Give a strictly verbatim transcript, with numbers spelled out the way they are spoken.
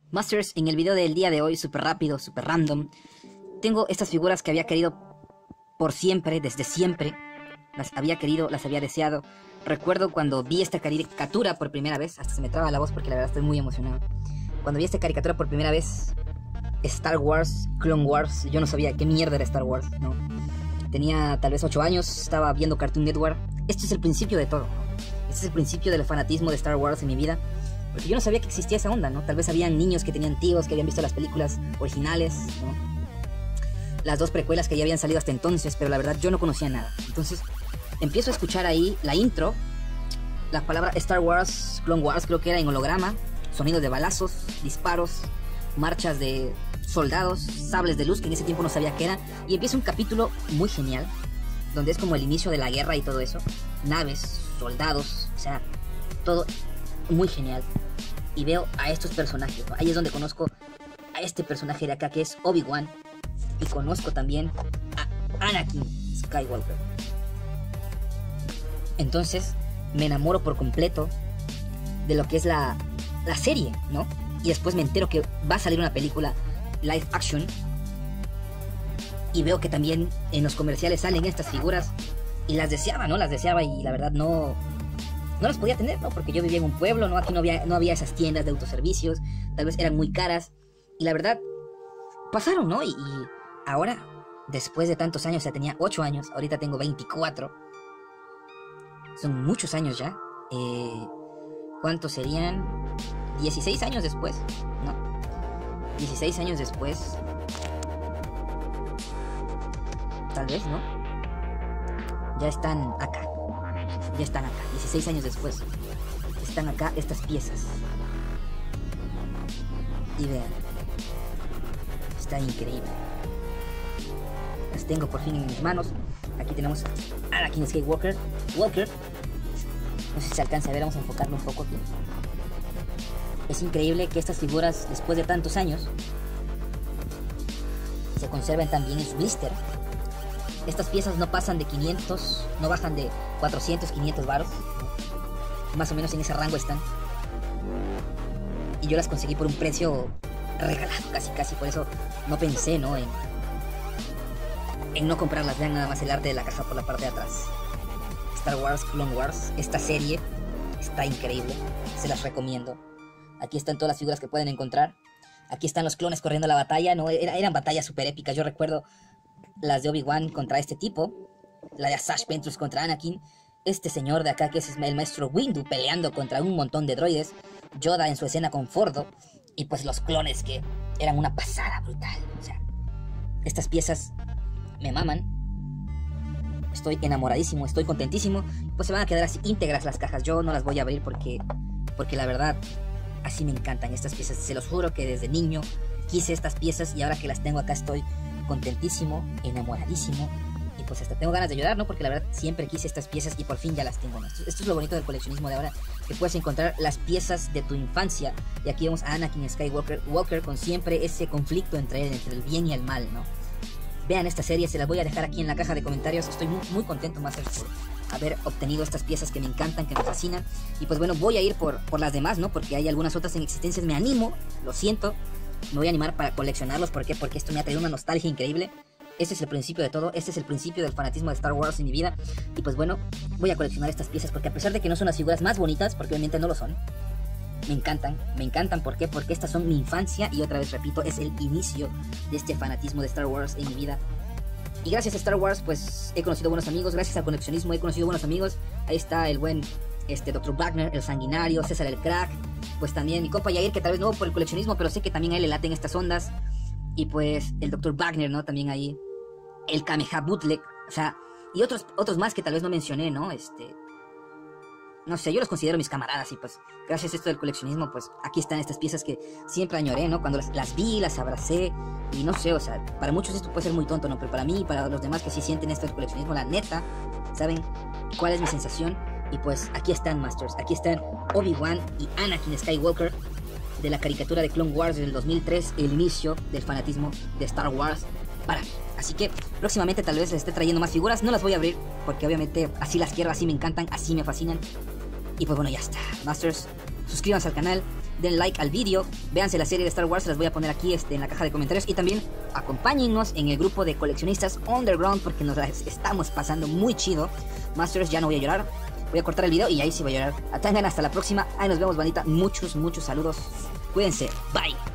Masters, en el video del día de hoy, súper rápido, súper random, tengo estas figuras que había querido por siempre, desde siempre. Las había querido, las había deseado. Recuerdo cuando vi esta caricatura por primera vez, hasta se me traba la voz porque la verdad estoy muy emocionado. Cuando vi esta caricatura por primera vez, Star Wars, Clone Wars, yo no sabía qué mierda era Star Wars, ¿no? Tenía tal vez ocho años, estaba viendo Cartoon Network. Este es el principio de todo, ¿no? Este es el principio del fanatismo de Star Wars en mi vida. Porque yo no sabía que existía esa onda, ¿no? Tal vez habían niños que tenían tíos que habían visto las películas originales, ¿no? Las dos precuelas que ya habían salido hasta entonces, pero la verdad yo no conocía nada. Entonces empiezo a escuchar ahí la intro, la palabra Star Wars, Clone Wars creo que era en holograma, sonidos de balazos, disparos, marchas de soldados, sables de luz que en ese tiempo no sabía qué eran, y empieza un capítulo muy genial, donde es como el inicio de la guerra y todo eso, naves, soldados, o sea, todo muy genial. Y veo a estos personajes, ¿no? Ahí es donde conozco a este personaje de acá que es Obi-Wan, y conozco también a Anakin Skywalker. Entonces me enamoro por completo de lo que es la, la serie, ¿no? Y después me entero que va a salir una película live action, y veo que también en los comerciales salen estas figuras, y las deseaba, ¿no? Las deseaba y la verdad no... No las podía tener, ¿no? Porque yo vivía en un pueblo, ¿no? Aquí no había, no había esas tiendas de autoservicios, tal vez eran muy caras, y la verdad, pasaron, ¿no? Y, y ahora, después de tantos años, o sea, tenía ocho años, ahorita tengo veinticuatro, son muchos años ya, eh, ¿cuántos serían? dieciséis años después, ¿no? dieciséis años después, tal vez, ¿no? Ya están acá. Ya están acá, dieciséis años después. Están acá estas piezas. Y vean, está increíble. Las tengo por fin en mis manos. Aquí tenemos a Anakin Skywalker. Walker. No sé si se alcanza a ver, vamos a enfocarlo un poco aquí. Es increíble que estas figuras, después de tantos años, se conserven también en su blister. Estas piezas no pasan de quinientos, no bajan de cuatrocientos, quinientos varos. Más o menos en ese rango están. Y yo las conseguí por un precio regalado, casi casi. Por eso no pensé, ¿no? En, en no comprarlas. Vean nada más el arte de la caja por la parte de atrás. Star Wars, Clone Wars. Esta serie está increíble. Se las recomiendo. Aquí están todas las figuras que pueden encontrar. Aquí están los clones corriendo la batalla, ¿no? Era, eran batallas súper épicas. Yo recuerdo las de Obi-Wan contra este tipo, la de Asajj Ventress contra Anakin, este señor de acá que es el maestro Windu peleando contra un montón de droides, Yoda en su escena con Fordo, y pues los clones que eran una pasada brutal. O sea, estas piezas me maman, estoy enamoradísimo, estoy contentísimo. Pues se van a quedar así íntegras las cajas, yo no las voy a abrir porque, porque la verdad, así me encantan estas piezas. Se los juro que desde niño quise estas piezas y ahora que las tengo acá estoy contentísimo, enamoradísimo, y pues hasta tengo ganas de llorar, ¿no? Porque la verdad siempre quise estas piezas y por fin ya las tengo, ¿no? Esto, esto es lo bonito del coleccionismo de ahora, que puedes encontrar las piezas de tu infancia. Y aquí vemos a Anakin Skywalker Walker con siempre ese conflicto entre él, entre el bien y el mal, ¿no? Vean esta serie, se las voy a dejar aquí en la caja de comentarios. Estoy muy, muy contento, más por haber obtenido estas piezas que me encantan, que me fascinan. Y pues bueno, voy a ir por, por las demás, ¿no? Porque hay algunas otras en existencia. Me animo, lo siento, me voy a animar para coleccionarlos. ¿Por qué? Porque esto me ha traído una nostalgia increíble. Este es el principio de todo. Este es el principio del fanatismo de Star Wars en mi vida. Y pues bueno, voy a coleccionar estas piezas porque a pesar de que no son las figuras más bonitas, porque obviamente no lo son, me encantan, me encantan. ¿Por qué? Porque estas son mi infancia y otra vez repito, es el inicio de este fanatismo de Star Wars en mi vida. Y gracias a Star Wars pues he conocido buenos amigos. Gracias al coleccionismo he conocido buenos amigos. Ahí está el buen este doctor Wagner, el sanguinario, César el crack. Pues también mi compa Yair, que tal vez no por el coleccionismo, pero sé que también a él le laten estas ondas. Y pues el doctor Wagner, ¿no? También ahí. El Kameha Bootleg. O sea, y otros, otros más que tal vez no mencioné, ¿no? Este... No sé, yo los considero mis camaradas y pues gracias a esto del coleccionismo, pues aquí están estas piezas que siempre añoré, ¿no? Cuando las, las vi, las abracé y no sé, o sea, para muchos esto puede ser muy tonto, ¿no? Pero para mí y para los demás que sí sienten esto del coleccionismo, la neta, ¿saben cuál es mi sensación? Y pues aquí están, Masters, aquí están Obi-Wan y Anakin Skywalker de la caricatura de Clone Wars del dos mil tres, el inicio del fanatismo de Star Wars para mí. Así que próximamente tal vez les esté trayendo más figuras, no las voy a abrir porque obviamente así las quiero, así me encantan, así me fascinan. Y pues bueno, ya está, Masters, suscríbanse al canal, den like al vídeo, véanse la serie de Star Wars, se las voy a poner aquí este, en la caja de comentarios. Y también acompáñennos en el grupo de coleccionistas Underground, porque nos la estamos pasando muy chido. Masters, ya no voy a llorar, voy a cortar el video y ahí sí voy a llorar. Atangan, hasta la próxima, ahí nos vemos bandita, muchos, muchos saludos, cuídense, bye.